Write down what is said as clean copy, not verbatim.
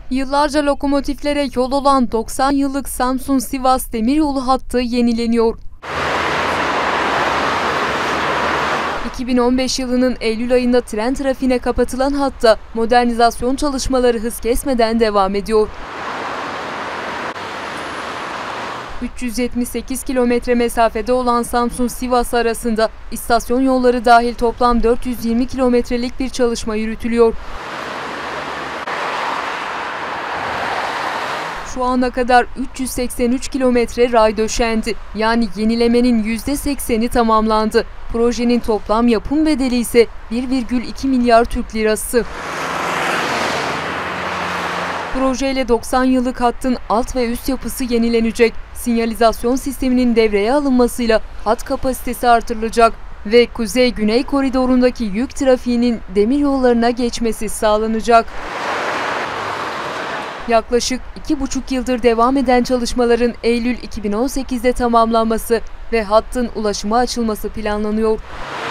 Yıllarca lokomotiflere yol olan 90 yıllık Samsun-Sivas demiryolu hattı yenileniyor. 2015 yılının Eylül ayında tren trafiğine kapatılan hatta modernizasyon çalışmaları hız kesmeden devam ediyor. 378 kilometre mesafede olan Samsun-Sivas arasında istasyon yolları dahil toplam 420 kilometrelik bir çalışma yürütülüyor. Şu ana kadar 383 kilometre ray döşendi. Yani yenilemenin %80'i tamamlandı. Projenin toplam yapım bedeli ise 1,2 milyar Türk lirası. Projeyle 90 yıllık hattın alt ve üst yapısı yenilenecek. Sinyalizasyon sisteminin devreye alınmasıyla hat kapasitesi artırılacak ve Kuzey-Güney koridorundaki yük trafiğinin demiryollarına geçmesi sağlanacak. Yaklaşık 2,5 yıldır devam eden çalışmaların Eylül 2018'de tamamlanması ve hattın ulaşıma açılması planlanıyor.